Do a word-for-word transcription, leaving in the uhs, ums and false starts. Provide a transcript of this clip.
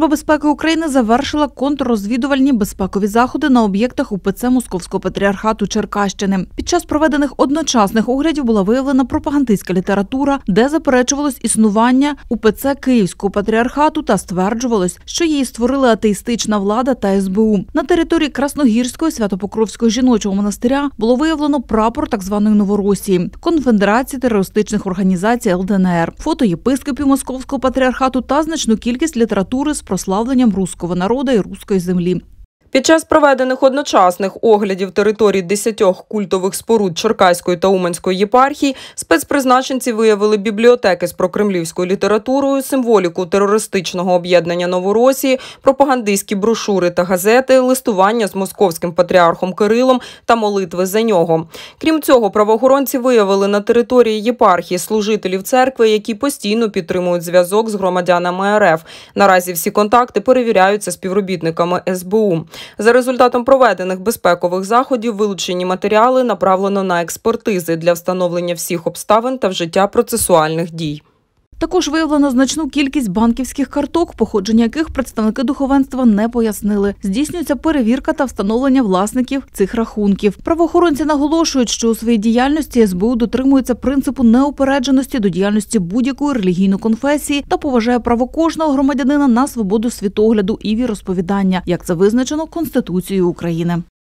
Служба безпеки України завершила контррозвідувальні безпекові заходи на об'єктах УПЦ Московського патріархату Черкащини. Під час проведених одночасних оглядів була виявлена пропагандистська література, де заперечувалось існування УПЦ Київського патріархату та стверджувалось, що її створили атеїстична влада та ес бе у. На території Красногірського Свято-Покровського жіночого монастиря було виявлено прапор так званої Новоросії – Конфедерації терористичних організацій ел де ен ер, фото єпископів Московського патріархату та значну кількість літератури з прославленням руського народу і руської землі. Під час проведених одночасних оглядів територій десятьох культових споруд Черкаської та Уманської єпархій спецпризначенці виявили бібліотеки з прокремлівською літературою, символіку терористичного об'єднання Новоросії, пропагандистські брошури та газети, листування з московським патріархом Кирилом та молитви за нього. Крім цього, правоохоронці виявили на території єпархії служителів церкви, які постійно підтримують зв'язок з громадянами ер еф. Наразі всі контакти перевіряються співробітниками ес бе у. За результатом проведених безпекових заходів вилучені матеріали направлено на експертизи для встановлення всіх обставин та вжиття процесуальних дій. Також виявлено значну кількість банківських карток, походження яких представники духовенства не пояснили. Здійснюється перевірка та встановлення власників цих рахунків. Правоохоронці наголошують, що у своїй діяльності ес бе у дотримується принципу неупередженості до діяльності будь-якої релігійної конфесії та поважає право кожного громадянина на свободу світогляду і віросповідання, як це визначено Конституцією України.